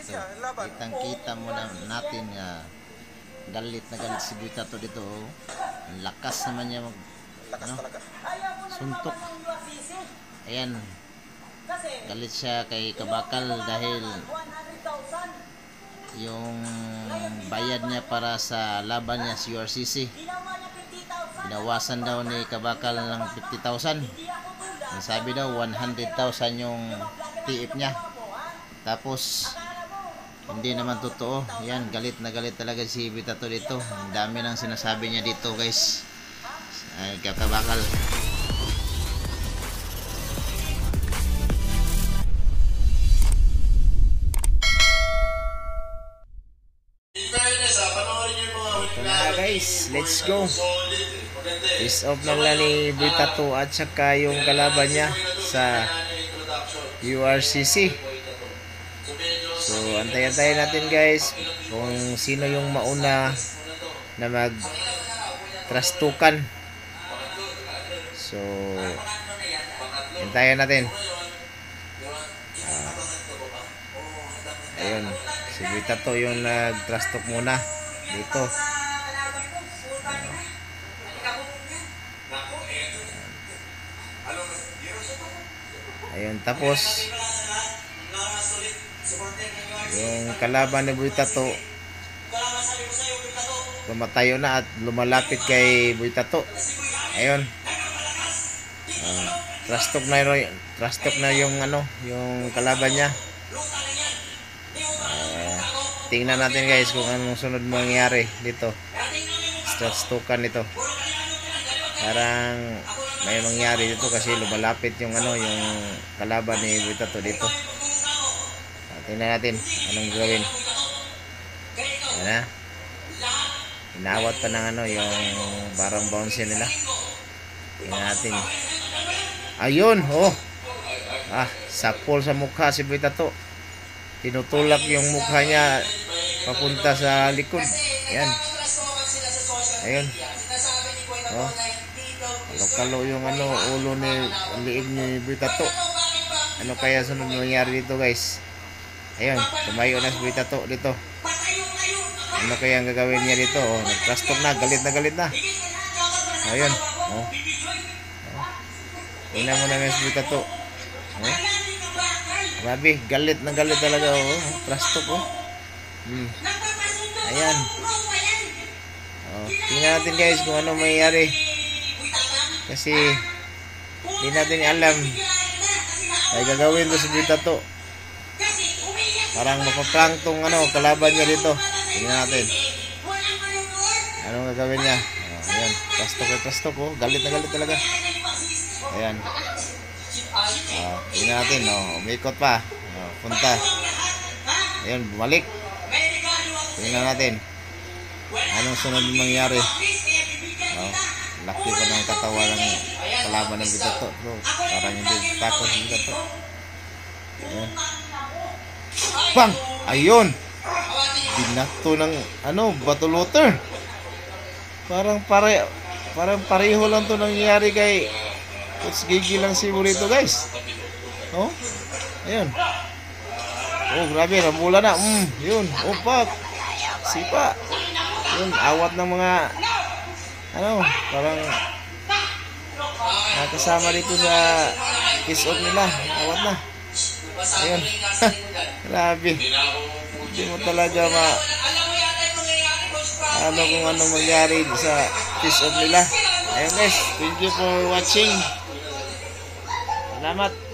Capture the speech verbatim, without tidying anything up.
dito. Kitang-kita mo na natin nga galit na galit si Buitato dito. Oh. Ang lakas naman niya mag ano, suntok. Ayan. Galit siya kay Kabakal dahil yung bayad niya para sa laban niya si U R C C. Binawasan daw ni Kabakal ng fifty thousand. Ang sabi daw one hundred thousand yung T F niya. Tapos hindi naman totoo. Yan, galit na galit talaga si Buitato dito. Ang dami nang sinasabi niya dito, guys. Ay, Kabakal. Ito na guys, let's go. Face off na lang ni Buitato at saka yung kalaban niya sa U R C C. So antay-antayin natin guys kung sino yung mauna na mag trastukan. So antayin natin. uh, Ayun, si Buitato yung nag-trastok muna dito. Ayun, tapos yung kalaban ni Buitato lumatayo na at lumalapit kay Buitato. Ayun, uh, trastok na yung trastok na yung ano, yung kalaban niya. Uh, tingnan natin guys kung anong sunod mangyayari dito. Trastokan nito. Parang may mangyari dito kasi lumalapit yung ano, yung kalaban ni Buitato dito. Uh, tingnan natin anong gawin. Ayan na. Inawat pa ng ano, yung barang bounce nila. Tingnan natin. Ayun, oh. Ah, sakpol sa mukha si Buitato. Tinutulak yung mukha niya papunta sa likod. Ayan. Ayun. Oh. Kalo-kalo yung ano, ulo ni liig ni Buitato. Ano kaya sunod nangyari dito guys? Ayun, tumayo na si Buitato dito. Ano kaya ang gagawin niya dito? Oh, nag-trastok na, galit na galit na. Ayun. Oh. Oh. Tingnan mo na nga si Buitato. Oh. Grabe, galit na galit talaga. Oh, trastok oh. Hmm. Ayan. Oh, tingnan natin guys kung ano mangyayari. Kasi hindi natin alam ay gagawin to si Buitato. Parang mapaprank tong ano, kalaban niya dito. Tingnan natin anong gagawin niya. Oh, ayan, trastok na trastok oh. Galit na galit talaga. Ayan. Oh, tingnan natin. Oh, umikot pa. Oh, punta. Ayan, bumalik. Tingnan natin anong sunod mangyari. Oh, laki pa ng katawa ng kalaban ng Buitato. Bro, parang hindi takot ng Buitato. Ayan. Bang! Ayun! Binato ng ano, batuluter. Parang pare parang pareho lang to nangyayari kay Coach Gigi lang si Burrito guys. Oh. Ayun. Oh, grabe, ramula na. Mm, yun. Opak. Sipa. Yun, awat ng mga ano, parang nakasama dito sa kiss off nila. Awat na. Ayun. Grabe. Hindi mo talaga ma ano kung ano mangyari sa kiss off nila. Ayun guys, thank you for watching. Salamat.